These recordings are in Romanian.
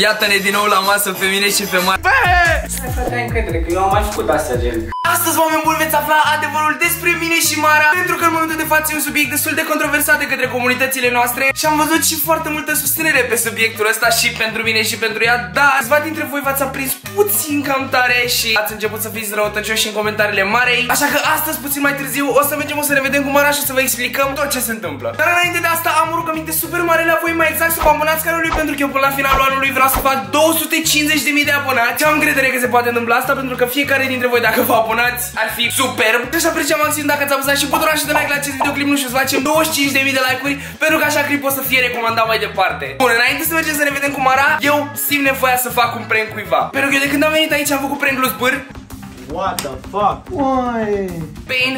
Iată-ne din nou la masă pe mine și pe Mara. Stai să ai încredere, că eu am mai făcut astea, gen. Astăzi, oameni buni, veți afla adevărul despre mine și Mara, pentru că în momentul de față e un subiect destul de controversat de către comunitățile noastre și am văzut și foarte multă susținere pe subiectul ăsta și pentru mine și pentru ea, dar câțiva dintre voi v-ați aprins puțin cam tare și ați început să fiți răutăcioși în comentariile Marei. Așa că astăzi, puțin mai târziu, o să mergem, o să ne vedem cu Mara și să vă explicăm tot ce se întâmplă. Dar înainte de asta am o rugăminte super mare la voi, mai exact să vă abonați canalului, pentru că eu până la finalul anului vreau să fac 250.000 de abonați. Am încredere că se poate întâmpla asta, pentru că fiecare dintre voi, dacă vă abonați, ar fi superb. Deci apreciam maxim dacă ați apăsat și butonul și de like la acest videoclip, nu știu, să facem 25.000 de like-uri, pentru că așa clipul o să fie recomandat mai departe. Bun, înainte să mergem să ne vedem cu Mara, eu simt nevoia să fac un prank cuiva. Pentru că eu de când am venit aici am făcut prank lui Zbâr. What the fuck? Why? Pain.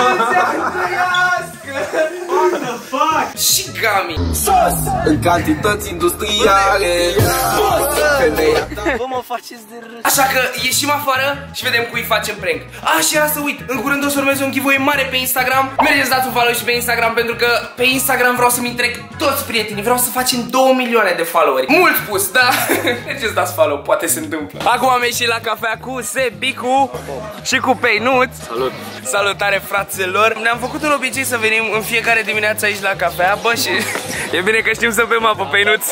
What the fuck? Și Gami. Sos! În cantități industriale. Bă, mă faceți de râs. Așa că ieșim afară și vedem cui facem prank. Și era să uit, în curând o să urmez un giveaway mare pe Instagram. Mergeți, dați un follow și pe Instagram, pentru că pe Instagram vreau să-mi întrec toți prietenii. Vreau să facem 2 milioane de followeri. Mult spus, da? Mergeți, dați follow, poate se întâmplă. Acum am ieșit la cafea cu Sebicu și cu Peinuț. Salut! Salutare, fraților. Ne-am făcut un obicei să venim în fiecare dimineață aici la cafea. Bă, și e bine că știm să bem apă, Peinuț.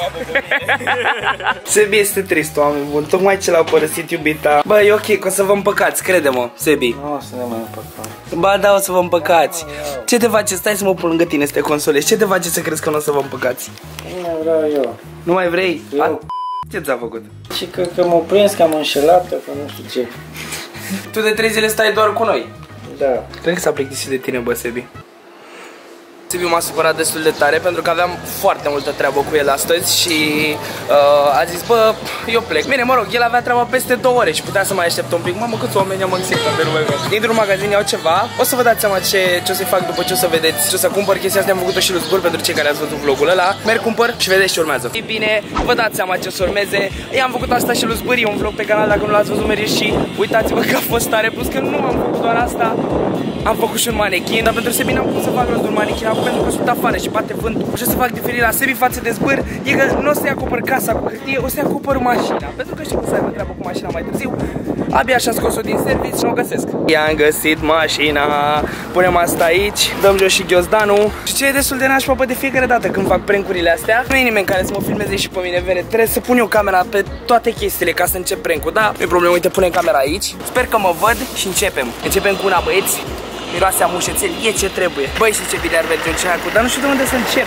Sebi este trist, oameni buni. Tocmai ce l-a părăsit iubita. Bă, e ok, că o să vă împăcați, crede-mă, Sebi. Nu o să ne mai împăcăm. Ba da, o să vă împăcați. Ce te face? Stai să mă pun lângă tine să te consolezi. Ce te face să crezi că nu o să vă împăcați? Nu vreau eu. Nu mai vrei? Eu. Ce ți-a făcut? Și că m-au prins, că am înșelat-o, că nu știu ce. Tu de 3 zile stai doar cu noi. Da. Cred că s-a plictisit de tine, bă, Sebi. Sebi m-a supărat destul de tare pentru că aveam foarte multă treabă cu el astăzi și a zis, bă, eu plec. Bine, mă rog, el avea treaba peste 2 ore și putea să mai aștept un pic. Mamă, câți oameni am înțeles pe lume. Intru în magazin, iau ceva. O să vă dați seama ce o să-i fac după ce o să vedeți. Ce o să cumpăr, chestia asta am făcut-o și lui Zbur pentru cei care ați văzut vlogul ăla. Merg, cumpăr și vedeți ce urmează. E bine, vă dați seama ce o să urmeze. I-am făcut asta și lui Zbur, e un vlog pe canal, dacă nu l-ați văzut, mergeți și uitați-vă că a fost tare. Plus că nu am făcut doar asta. Am făcut și un manechin, dar pentru Sebi n-am putut să fac rost de un manechin acum pentru că sunt afară și bate vântul. Ce o să fac diferit la Sebi față de Zbâr e că nu o să-i acopăr casa cu hârtie, o să-i acopăr mașina. Pentru că știu că să aibă treabă cu mașina mai târziu. Abia așa scos-o din serviciu și nu o găsesc. I-am găsit mașina, punem asta aici, dăm jos și ghiozdanul. Și ce e destul de nașpa, bă, de fiecare dată când fac prank-urile astea, nu e nimeni care să mă filmeze și pe mine, vede. Trebuie să pun eu camera pe toate chestiile ca să încep prank-ul, da? Nu e problemă, uite, punem camera aici. Sper că mă văd și începem. Începem cu una, băieți. Miroase a mușețel, e ce trebuie. Băi, știi ce bine ar merge un ceacul, dar nu știu de unde să încep.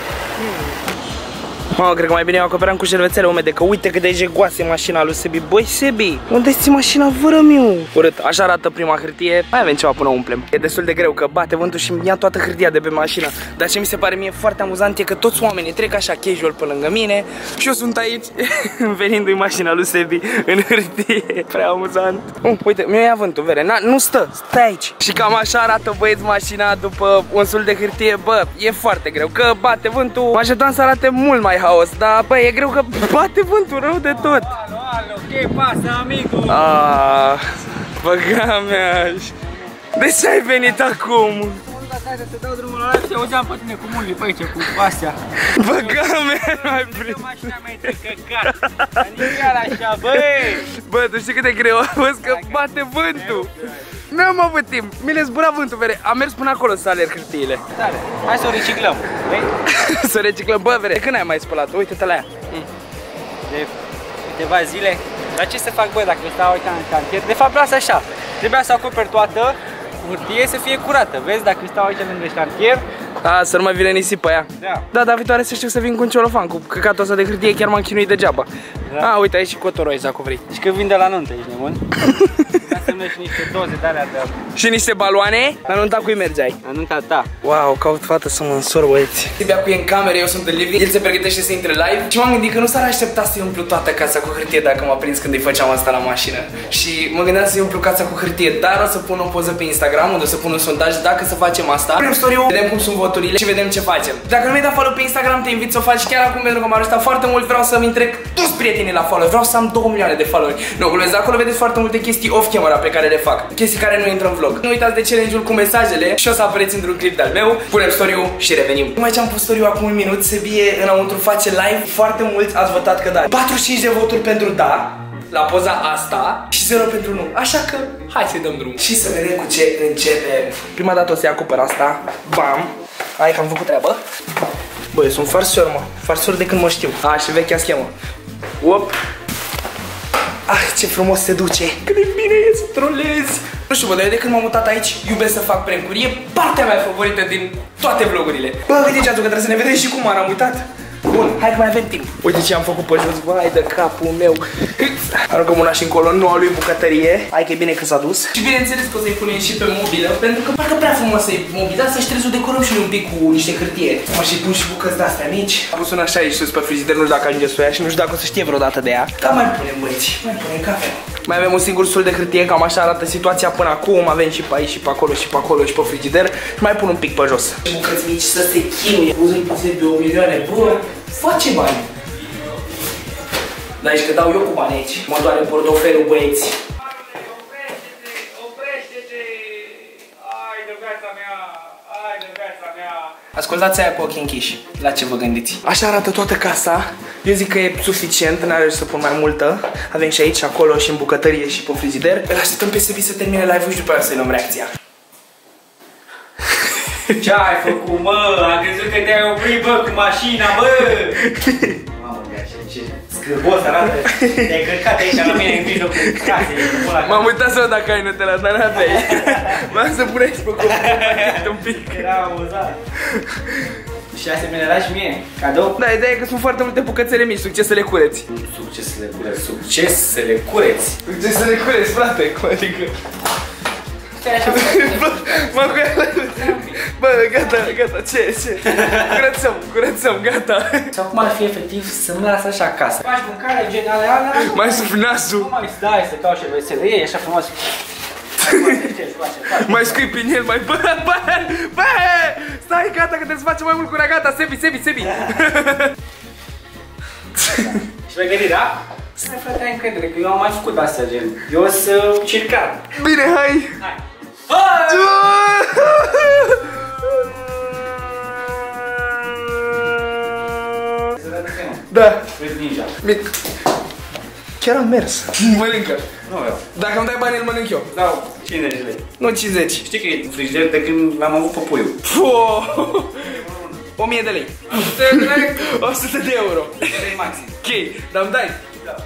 Mă, cred că mai bine eu acoperam cu șervețele umede, că uite cât de jegoasă e mașina lui Sebi. Băi, Sebi, unde-ți ții mașina, vărămiu? Urât, așa arată prima hârtie. Mai avem ceva până umplem. E destul de greu că bate vântul și îmi ia toată hârtia de pe mașină. Dar ce mi se pare mie foarte amuzant e că toți oamenii trec așa casual pe lângă mine și eu sunt aici venindu-i mașina lui Sebi în hârtie. Prea amuzant. Uite, mi-o ia vântul, vere, nu stă, stai aici. Și cam așa arată, băieți, mașina după un sul de hârtie. Bă, e foarte greu, că bate vântul. Mă așteptam să arate mult mai haos, dar bă, e greu că bate vântul rău de tot. Alo, ce pasă, amigo? Băga mea. De ce ai venit acum? Hai să te dau drumul ăla și auzeam pe tine cu mulii pe aici, cu astea. Băga mea, mai prins. Mașina mea e căcat. Anicara așa, băi. Bă, tu știi cât de greu a fost că bate vântul. N-am avut timp, mi le zbura vântul, vere. Am mers până acolo să alerg hârtiile. Tare, hai să o reciclăm, vrei? Să reciclăm, bă, vere, când ai mai spălat-o? Uite-te la ea. De câteva zile. Dar ce să fac, bă, dacă stau aici în cantier? De fapt, lasă așa, trebuia să acoperi toată hârtie să fie curată, vezi? Dacă stau aici lângă șantier. Să nu mai vină nisip pe ea. Da, dar viitoare să știu să vin cu un celofan, cu căcatul ăsta de hârtie, chiar m-am chinuit degeaba. Da. Uite, aici și cotoroi, dacă vrei. Deci că vin de la nuntă, ești nebun? Să-mi și niște doze de alea de... Și niște baloane? La nunta cui mergeai? La nunta ta. Wow, caut fată să mă însor, băieți. Tibia cu e în cameră, eu sunt în living, el se pregătește să intre live și m-am gândit că nu s-ar aștepta să-i umplu toată casa cu hârtie dacă m-a prins când îi făceam asta la mașină. Și mă gândeam să-i umplu casa cu hârtie, dar o să pun o poză pe Instagram unde o să pun un sondaj dacă să facem asta. Punem story-ul, vedem cum sunt votanții. foturile și vedem ce facem. Dacă nu mi-ai dat follow pe Instagram, te invit să o faci chiar acum pentru că m-a ajutat foarte mult. Vreau să-mi întrec toți prietenii la follow. Vreau să am 2 milioane de followeri. Nu, glumesc, acolo vedeți foarte multe chestii off camera pe care le fac. Chestii care nu intră în vlog. Nu uitați de challenge-ul cu mesajele și o să apareți într-un clip de-al meu. Punem story-ul și revenim. Numai ce am pus story-ul acum un minut, Sebie înăuntru face live. Foarte mulți ați votat că da. 45 de voturi pentru da la poza asta și 0 pentru nu. Așa că hai să-i dăm drum. Și să vedem cu ce începem. Prima dată o să-i acopăr asta. Bam. Hai că am făcut treabă. Băi, sunt farsor, mă. Farsor de când mă știu. Și vechea schemă. Op. Ce frumos se duce. Cât de bine e să trolezi. Nu știu, bă, dar eu de când m-am mutat aici iubesc să fac prank-uri. E partea mea favorită din toate vlogurile. Bă, uite ce ați că trebuie să ne vedem și cum am uitat. Bun, hai că mai avem timp. Uite ce am făcut pe jos, vai de capul meu. Aruncăm una și încolo, noua lui bucătărie. Hai că e bine că s-a dus. Și bineînțeles că o să-i punem și pe mobilă, pentru că parcă prea frumoasă e mobila, să-și trebuie să o decorăm și un pic cu niște hârtie. Mă și pun și bucăți de-astea mici. Am pus una așa aici sus pe frigider, nu știu dacă ajunge să o ia și nu știu dacă o să știe vreodată de ea. Dar mai punem, băieți, mai punem cafea. Mai avem un singur sul de hârtie, cam așa arată situația până acum. Avem și pe aici, și pe acolo, și pe acolo, și pe frigider. Și mai pun un pic pe jos. Bucăți mici să se chinuie. Uzui puse 2 milioane, bă, face bani. Dar aici că dau eu cu bani aici. Mă doare portofelul, băieți. Oprește-te! Ai de viața mea! Ai de viața mea! Ascultați aia cu ochii închiși. La ce vă gândiți? Așa arată toată casa. Eu zic că e suficient, n-are să pun mai multă. Avem și aici, acolo, și în bucătărie, și pe frigider. Îl așteptăm pe Sebi să termine live-ul și după aia să-i luăm reacția. Ce-ai făcut, mă? Am crezut că te-ai oprit, bă, cu mașina, bă! Mamă, ce scârbos arată. Te-ai călcat aici la mine în mijlocul casei. M-am uitat să văd dacă ai Nutella, dar n-aveai. M-am să pun aici pe copil un pic. Era amuzat. Și asemenea lași mie, cadou? Da, ideea e că sunt foarte multe bucățele mici, succes să le cureți. Succes să le cureți, succes să le cureți. Succes să le cureți, frate, cum adică? Bă, gata, ce? Curățăm, gata. Sau cum ar fi efectiv să-mi las așa acasă. Faci mâncare generală. Mai sufli nasul. Nu mai stai să cauți veselie, e așa frumos. Mai scui prin el, mai bă, stai, gata, că trebuie să facem mai mult cu gata, Sebi. Și vei gândi, da? Stai, frate, ai încredere, că eu am mai făcut asta, gen. Eu să circar. Bine, hai! Da. Vezi ninja. Mic. Chiar am mers. Mănâncă. Nu vreau. Dacă îmi dai bani, îl mănânc eu. Dau 50 de lei. Nu 50. Știi că e frigider de când l-am avut pe puiul. 1000 de lei. 100 de euro. 100 de lei maxim. Ok, dar îmi dai.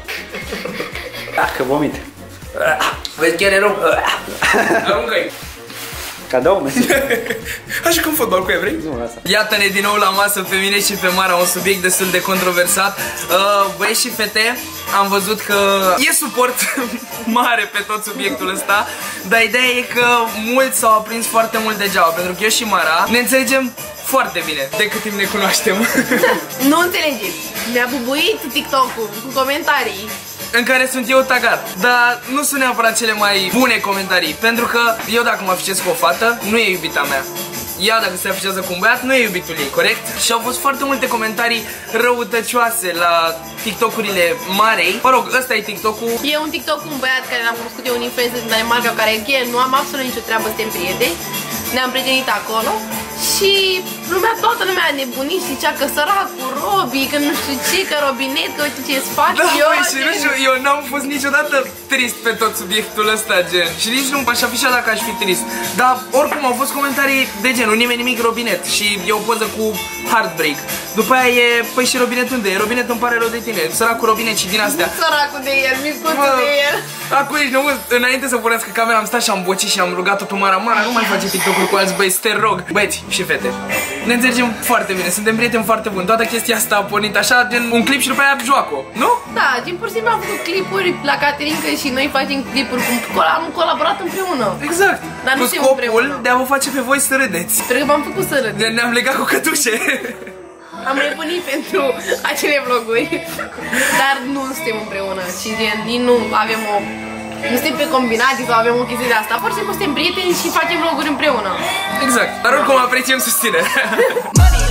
Că vomit. Vezi, chiar e rău. Aruncă-i. Cadou, mersi. Hai jucăm fotbal cu evrei? Nu, lasă. Iată-ne din nou la masă pe mine și pe Mara, un subiect destul de controversat. Băieți și fete, am văzut că e suport mare pe tot subiectul ăsta, dar ideea e că mulți s-au aprins foarte mult degeaba, pentru că eu și Mara ne înțelegem foarte bine de cât timp ne cunoaștem. Nu înțelegeți, mi-a bubuit TikTok-ul cu comentarii în care sunt eu tagat, dar nu sunt neapărat cele mai bune comentarii, pentru că eu dacă mă afișez cu o fată, nu e iubita mea. Ea dacă se afișează cu un băiat, nu e iubitul ei, corect? Și au fost foarte multe comentarii răutăcioase la TikTok-urile Marei. Mă rog, ăsta e TikTok-ul. E un TikTok cu un băiat care l-am cunoscut eu, un influencer din Danemarca, care nu am absolut nicio treabă, suntem prieteni. Ne-am prietenit acolo și toată lumea a nebunit și zicea că săracul Robi, că nu știu ce, că Robinet, că uite ce-ți fac eu. Da, și nu știu, eu n-am fost niciodată trist pe tot subiectul ăsta, gen. Și nici nu m-aș afișa dacă aș fi trist. Dar oricum au fost comentarii de genul, nimeni nimic Robinet. Și e o poză cu Heartbreak. După aia e, păi și Robinet unde e? Robinet îmi pare rău de tine, săracul Robinet și din astea. Săracul de el, micuțul de el. Acum ești, nu, înainte să punească camera am stat și am bocit și am rugat-o pe Mara. Mara, nu mai face TikTok-uri cu alți băieți, te rog. Băieți și fete, ne înțelegem foarte bine, suntem prieteni foarte buni. Toată chestia asta a pornit așa, gen un clip și după aia joacă, nu? Da, gen pur și simplu am făcut clipuri la Caterinca și noi facem clipuri cum am colaborat împreună. Exact. Dar nu cu suntem scopul împreună. de a vă face pe voi să râdeți. Pentru că v-am făcut să râd. Ne-am legat cu cătușe. Am nebunit pentru acele vloguri. Dar nu suntem împreună și gen, nu avem o... Nu suntem pe combinații sau avem o chestie de asta. Pur și simplu suntem prieteni și facem vloguri împreună. Exact, dar oricum apreciem susținerea.